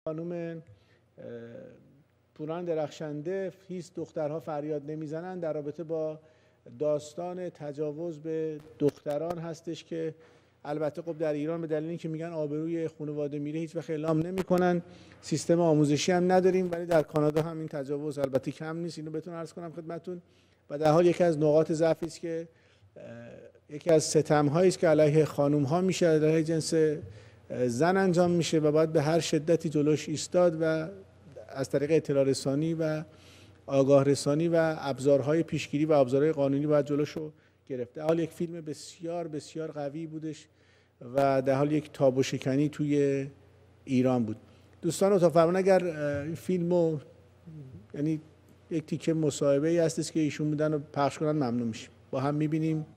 خانم پوران درخشنده هیچ دخترها فریاد نمیزنن در رابطه با داستان تجاوز به دختران هستش که البته خب در ایران به دلیل اینکه میگن آبروی خانواده میره هیچ وقت اعلام نمیکنن، سیستم آموزشی هم نداریم، ولی در کانادا هم این تجاوز البته کم نیست. اینو بهتون عرض کنم خدمتتون. و در حال یکی از نقاط ضعفی است که یکی از ستم‌هایی است که علیه خانم‌ها میشه، علیه جنس زن انجام میشه و باید به هر شدتی جلوش ایستاد و از طریق اطلاع رسانی و آگاه رسانی و ابزارهای پیشگیری و ابزارهای قانونی باید جلوشو گرفت. در حال یک فیلم بسیار بسیار قوی بودش و در حال یک تابو شکنی توی ایران بود. دوستان اتاق فرمان اگر این فیلمو یعنی یک تیکه مصاحبه ای هستش که ایشون بودن و پخش کنن ممنون میشیم. با هم میبینیم.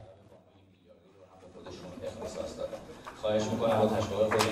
خواهش میکنم با تشکر خودتون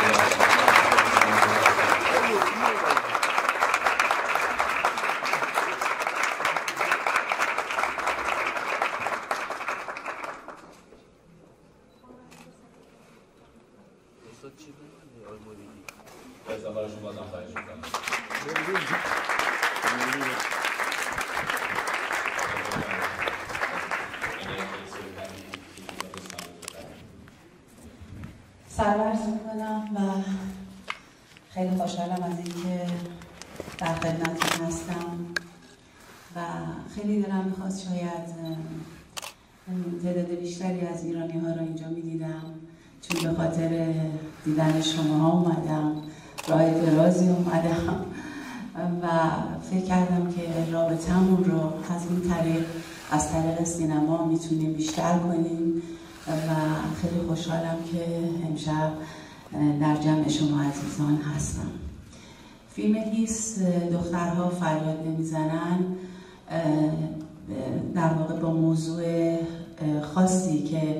سرورز میکنم و خیلی خوشحالم از اینکه در خدمتتون هستم و خیلی دلم میخواست شاید تعداد بیشتری از ایرانی ها رو اینجا میدیدم، چون به خاطر دیدن شما ها اومدم، راه درازی اومدم و فکر کردم که رابطمون رو از این طریق از طریق سینما میتونیم بیشتر کنیم و خیلی خوشحالم که امشب در جمع شما عزیزان هستم. فیلم هیس دخترها فریاد نمیزنن در واقع با موضوع خاصی که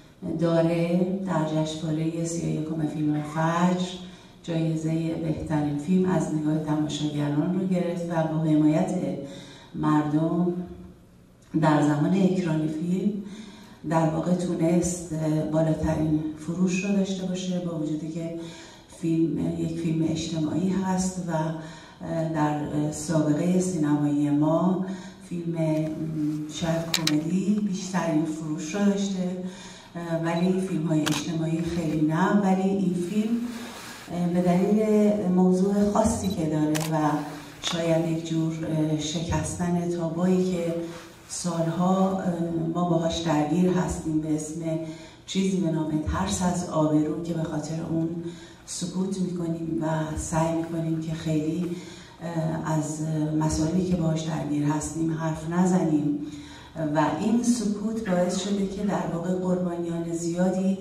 داره در جشنواره 31 فیلم فجر جایزه بهترین فیلم از نگاه تماشاگران رو گرفت و با حمایت مردم در زمان اکران فیلم در واقع تونست بالاترین فروش رو داشته باشه، با وجودی که فیلم یک فیلم اجتماعی هست و در سابقه سینمایی ما فیلم شاید کمدی بیشترین فروش رو داشته، ولی فیلم های اجتماعی خیلی نه. ولی این فیلم به دلیل موضوع خاصی که داره و شاید یک جور شکستن تابویی که سالها ما باهاش درگیر هستیم به اسم چیزی به نام ترس از آبرو که به خاطر اون سکوت میکنیم و سعی میکنیم که خیلی از مسائلی که باهاش درگیر هستیم حرف نزنیم و این سکوت باعث شده که در واقع قربانیان زیادی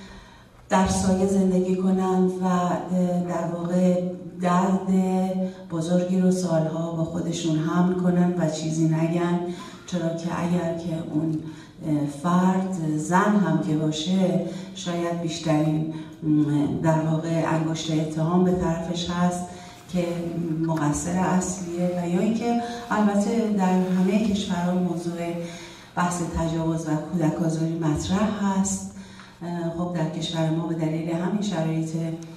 در سایه زندگی کنند و در واقع درد بزرگی رو سالها با خودشون حمل کنن و چیزی نگن، چرا که اگر که اون فرد زن هم که باشه شاید بیشترین در واقع انگشت اتهام به طرفش هست که مقصر اصلیه و یا اینکه البته در همه کشورها موضوع بحث تجاوز و کودک آزاری مطرح هست. خب در کشور ما به دلیل همین شرایط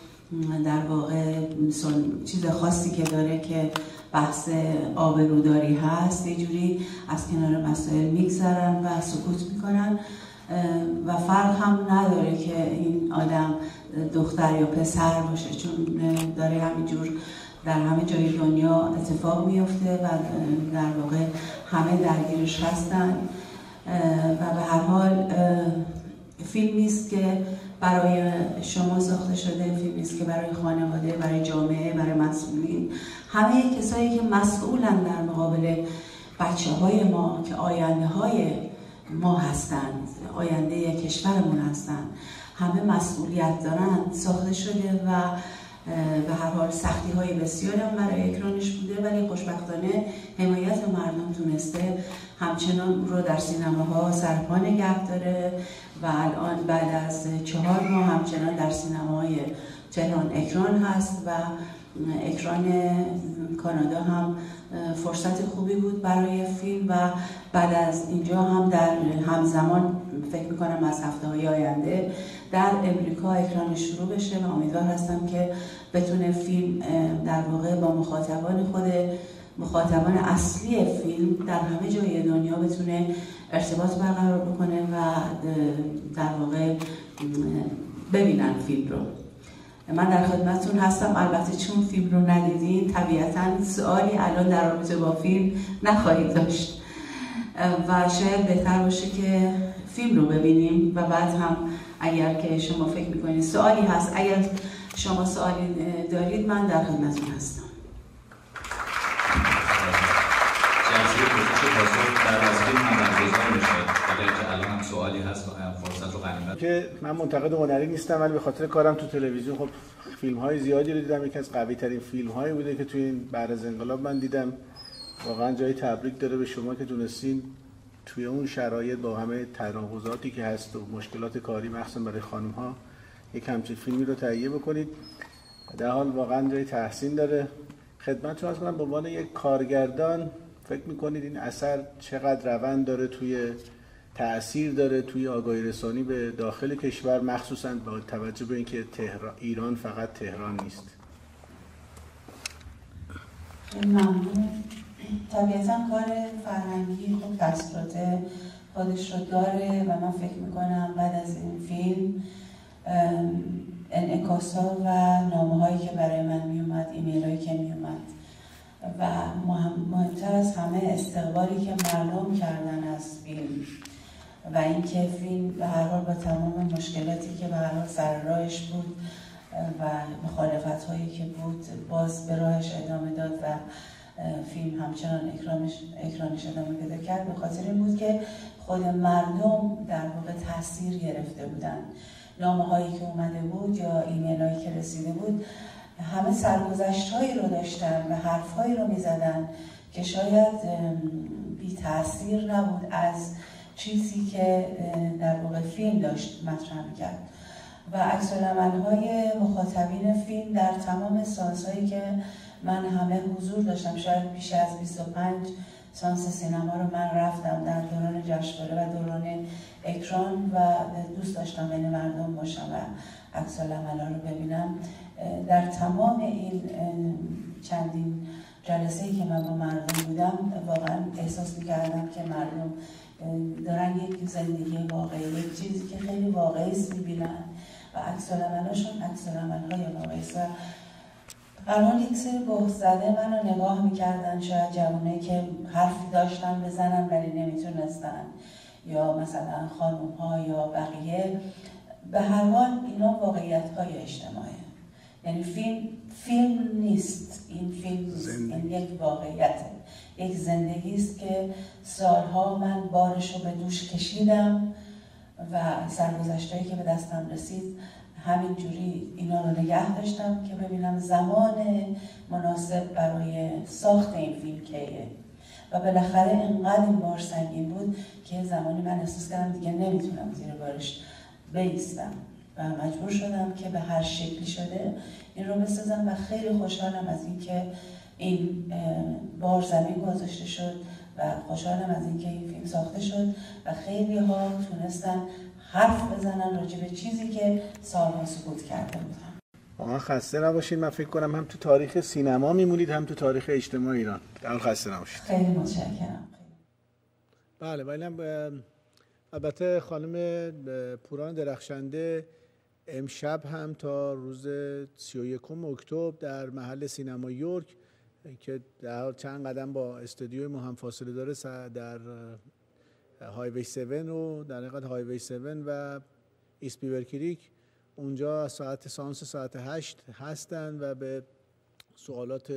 در واقع چیز خاصی که داره که بحث آبروداری هست، یه جوری از کنار مسائل میگذرن و سکوت میکنن و فرق هم نداره که این آدم دختر یا پسر باشه، چون داره همینجور در همه جای دنیا اتفاق میفته و در واقع همه درگیرش هستن و به هر حال فیلمی است که برای شما ساخته شده، فیلمی است که برای خانواده، برای جامعه، برای مسئولین، همه کسایی که مسئولن در مقابل بچه‌های ما که آینده های ما هستند، آینده کشورمون هستند، همه مسئولیت دارن، ساخته شده و به هر حال سختی های بسیاری هم برای اکرانش بوده، ولی خوشبختانه حمایت مردم تونسته همچنان رو در سینماها سرپا نگه داره و الان بعد از 4 ماه همچنان در سینماهای تهران اکران هست و اکران کانادا هم فرصت خوبی بود برای فیلم و بعد از اینجا هم در همزمان فکر میکنم از هفته‌های آینده در امریکا اکران شروع بشه و امیدوار هستم که بتونه فیلم در واقع با مخاطبان اصلی فیلم در همه جای دنیا بتونه ارتباط برقرار بکنه و در واقع ببینن فیلم رو. من در خدمتتون هستم. البته چون فیلم رو ندیدین طبیعتاً سوالی الان در رابطه با فیلم نخواهید داشت و شاید بهتر باشه که فیلم رو ببینیم و بعد هم اگر که شما فکر میکنید سوالی هست، اگر شما سوالی دارید من در خدمتتون هستم. سوالی هست فرصت رو غنیمت که من منتقد هنری نیستم ولی به خاطر کارم تو تلویزیون خب فیلم های زیادی رو دیدم. یکی از قوی ترین فیلم هایی بوده که تو این بعد از انقلاب من دیدم. واقعا جای تبریک داره به شما که تونستین توی اون شرایط با همه تناقضاتی که هست و مشکلات کاری مخصوصا برای خانم ها یک همچین فیلمی رو تهیه بکنید. در حال واقعا جای تحسین داره. خدمتتون عرض کنم به عنوان یک کارگردان فکر میکنید این اثر چقدر روند داره، توی تأثیر داره توی آگاهی رسانی به داخل کشور، مخصوصا با توجه به اینکه ایران فقط تهران نیست؟ ممنون. طبیعتاً کار فرهنگی خب تاثیرات خودش رو داره و من فکر میکنم بعد از این فیلم انعکاس‌ها و نامه‌هایی که برای من میومد، ایمیل‌هایی که میومد و مهمتر از همه استقبالی که مردم کردن از فیلم و اینکه فیلم به هر حال با تمام مشکلاتی که به هر حال سر راهش بود و مخالفت‌هایی که بود باز به راهش ادامه داد و فیلم همچنان اکرانش ادامه پیدا کرد، به خاطر این بود که خود مردم در واقع تاثیر گرفته بودن. نامه‌هایی که اومده بود یا ایمیل‌هایی که رسیده بود همه سرگذشت‌هایی رو داشتن و حرف‌هایی رو می‌زدن که شاید بی تاثیر نبود از چیزی که در واقع فیلم داشت مطرح می‌کرد و عکس‌العمل‌های مخاطبین فیلم در تمام سانس‌هایی که من همه حضور داشتم، شاید بیش از 25 سانس سینما رو من رفتم در دوران جشنواره و دوران اکران و دوست داشتم بین مردم باشم و عکس‌العمل‌ها رو ببینم. در تمام این چندین جلسه‌ای که من با مردم بودم واقعا احساس می‌کردم که مردم دارن یک زندگی واقعی، یک چیزی که خیلی واقعی است می‌بینن و عکس‌العمل‌هاشون عکس‌العمل‌های واقعی است. الان یک سری بهت زده من رو نگاه می‌کردن، شاید جوانایی که حرفی داشتن بزنن ولی نمیتونستن، یا مثلا خانم‌ها یا بقیه. به هر حال اینا واقعیت‌های اجتماعی، یعنی فیلم نیست، این فیلم این یک واقعیته، یک زندگی است که سالها من بارش رو به دوش کشیدم و سرگذشتایی که به دستم رسید همینجوری اینا رو نگه داشتم که ببینم زمان مناسب برای ساخت این فیلم کیه و بالاخره انقدر این بار سنگین بود که زمانی من احساس کردم دیگه نمیتونم زیر بارش بایستم و مجبور شدم که به هر شکلی شده این رو بسازم و خیلی خوشحالم از اینکه این بار زمین گذاشته شد و خوشحالم از اینکه این فیلم ساخته شد و خیلی ها تونستن حرف بزنن راجع به چیزی که سالها سکوت کرده بودن. واقعا خسته نباشید. من فکر کنم هم تو تاریخ سینما میمونید هم تو تاریخ اجتماع ایران. در خسته نباشید. خیلی متشکرم. بله ولی البته خانم پوران درخشنده امشب هم تا روز 31 اکتبر در محل سینما یورک که در چند قدم با استودیوی ما هم فاصله داره در هایوی 7 و در حقیقت هایوی 7 و ایست بیور کریک اونجا سانس ساعت 8 هستن و به سوالات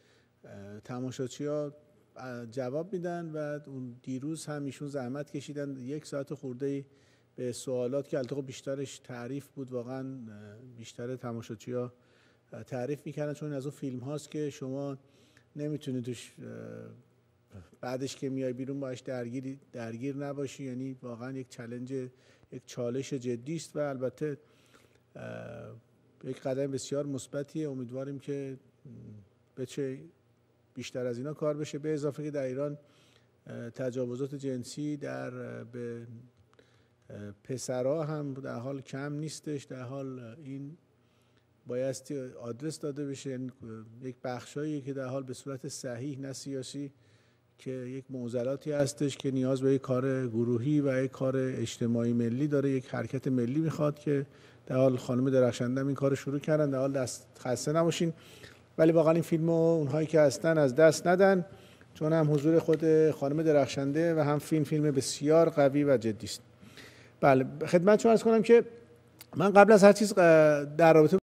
تماشاچی‌ها جواب میدن و اون دیروز هم ایشون زحمت کشیدن 1 ساعت خورده به سوالات که البته بیشترش تعریف بود، واقعا بیشتر تماشاچی‌ها تعریف میکردن چون از اون فیلم هاست که شما نمیتونید توش بعدش که میای بیرون باش درگیر نباشی، یعنی واقعا یک چالش جدی است و البته یک قدم بسیار مثبتیه. امیدواریم که بچه بیشتر از اینا کار بشه، به اضافه که در ایران تجاوزات جنسی به پسرها هم در حال کم نیستش. در حال این بایستی آدرس داده بشه، یعنی یک بخشایی که در حال به صورت صحیح نه سیاسی که یک معضلاتی هستش که نیاز به یک کار گروهی و یک کار اجتماعی ملی داره، یک حرکت ملی میخواد که در حال خانم درخشنده هم این کار شروع کردن. در حال دست خسته نباشین، ولی واقعا این فیلمو اونهایی که هستن از دست ندن، چون هم حضور خود خانم درخشنده و هم فیلم بسیار قوی و جدی است. بله، خدمتتون عرض کنم که من قبل از هر چیز در رابطه